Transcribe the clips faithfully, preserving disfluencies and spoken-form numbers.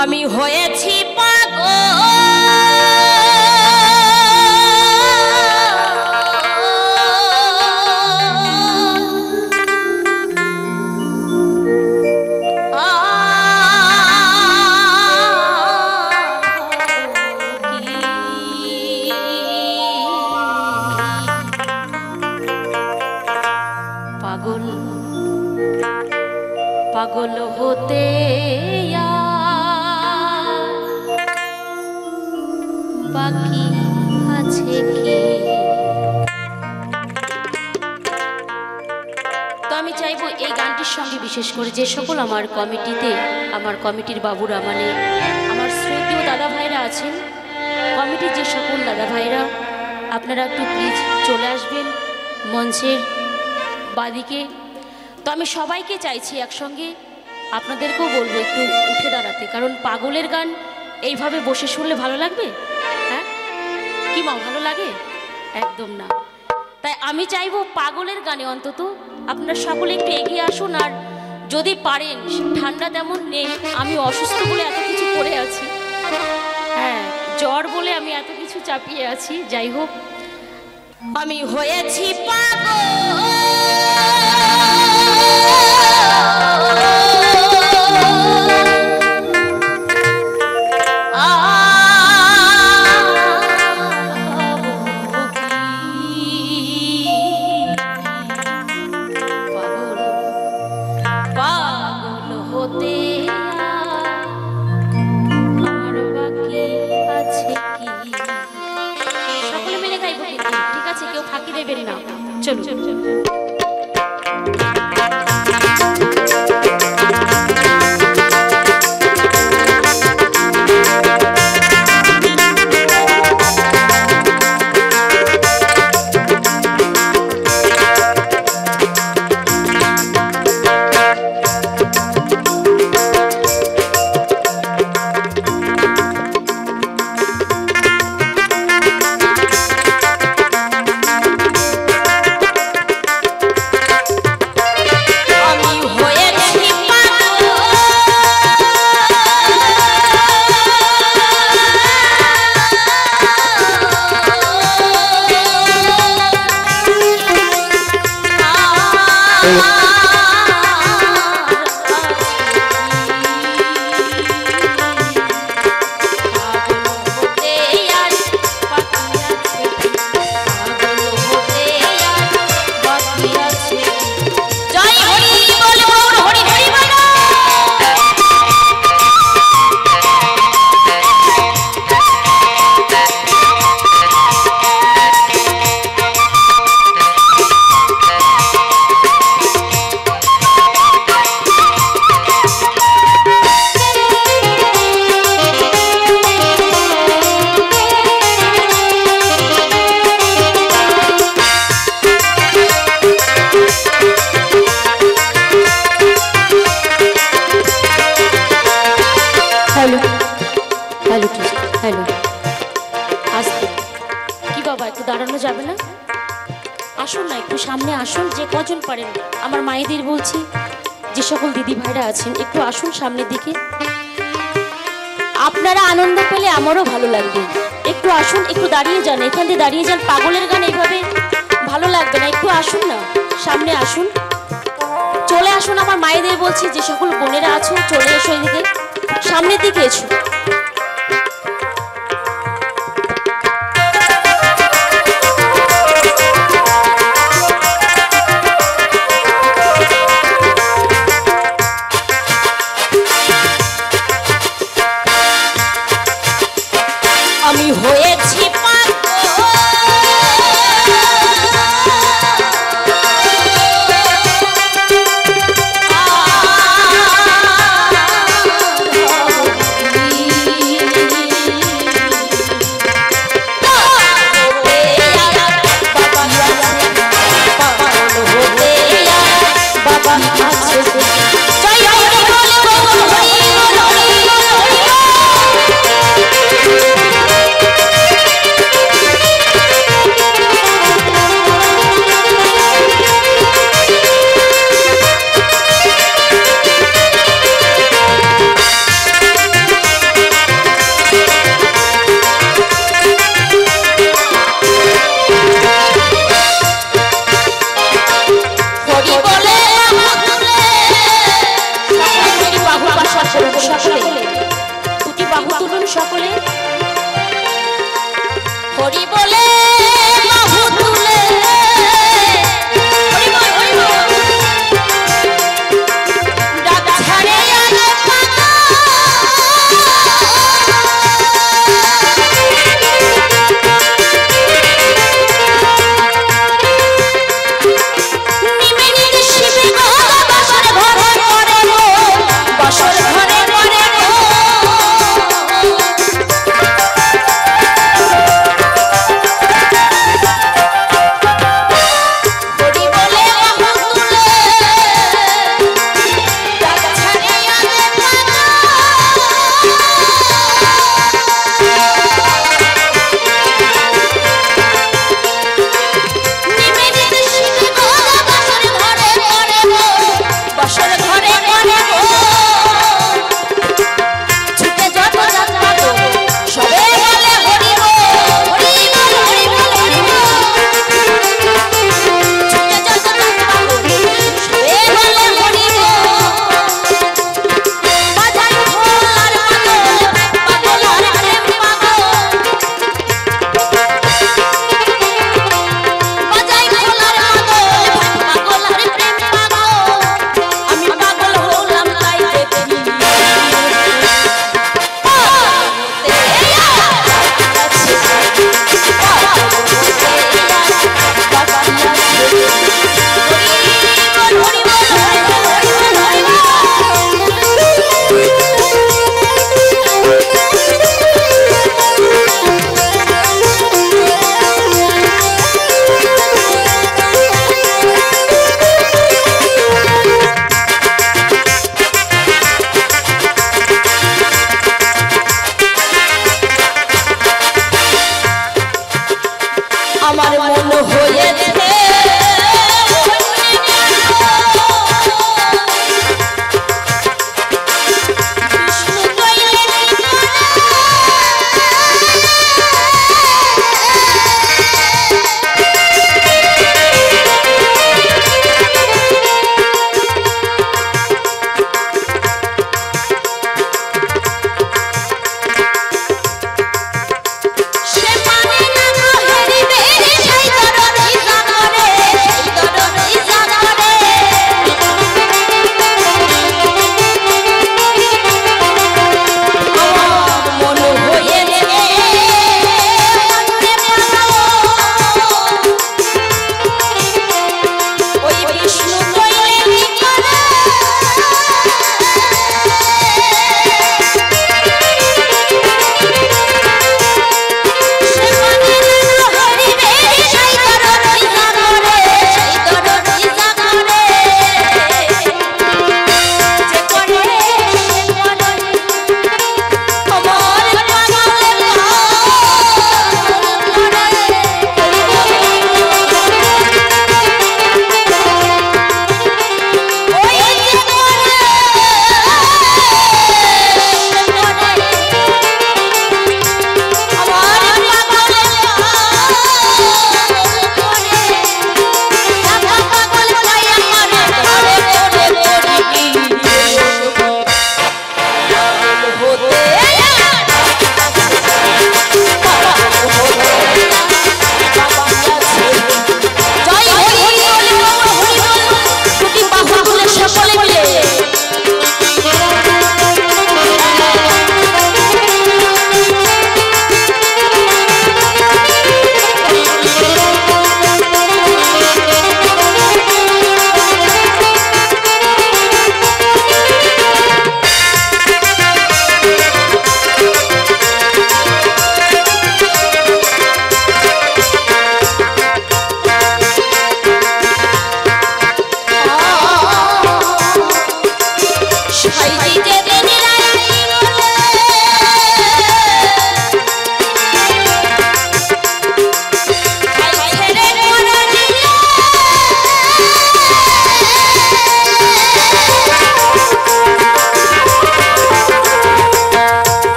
আমি হয়েছি পাগল পাগল পাগল হতে বাকি আছে কি। তো আমি চাইবো এই গানটির সঙ্গে বিশেষ করে যে সকল আমার কমিটিতে আমার কমিটির বাবুরা মানে আমার শ্রদ্ধেয় দাদা ভাইরা আছেন, কমিটির যে সকল দাদা ভাইরা আপনারা একটু প্লিজ চলে আসবেন মঞ্চের বাদিকে। তো আমি সবাইকে চাইছি একসঙ্গে, আপনাদেরকেও বলবো একটু উঠে দাঁড়াতে, কারণ পাগলের গান এইভাবে বসে শুনলে ভালো লাগবে? হ্যাঁ কি মা, ভালো লাগে? একদম না। তাই আমি চাইবো পাগলের গানে অন্তত আপনারা সকলে একটু এগিয়ে আসুন। আর যদি পারেন, ঠান্ডা তেমন নেই, আমি অসুস্থ বলে এত কিছু করে আছি, হ্যাঁ জ্বর বলে আমি এত কিছু চাপিয়ে আছি। যাই হোক, আমি হয়েছি পাগল চলো চলো চলো। সামনে আসুন, যে কজন পারেন আমার মায়েদের বলছি, যে সকল দিদি ভাইরা আছেন একটু আসুন সামনের দিকে। আপনারা আনন্দ পেলে আমারও ভালো লাগবে। একটু আসুন, একটু দাঁড়িয়ে যান, এখান দিয়ে দাঁড়িয়ে যান। পাগলের গান এইভাবে ভালো লাগবে না, একটু আসুন না, সামনে আসুন, চলে আসুন। আমার মায়েদের বলছি, যে সকল বোনেরা আছো চলে এসো, এদিকে সামনের দিকে এসো। আমি হয়েছি পাগল আমার মন হয়েছে সে মানে না হেরিবে সেই কারণে জানো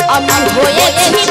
আমি হয়েছি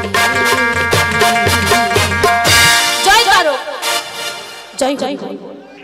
জয় জয়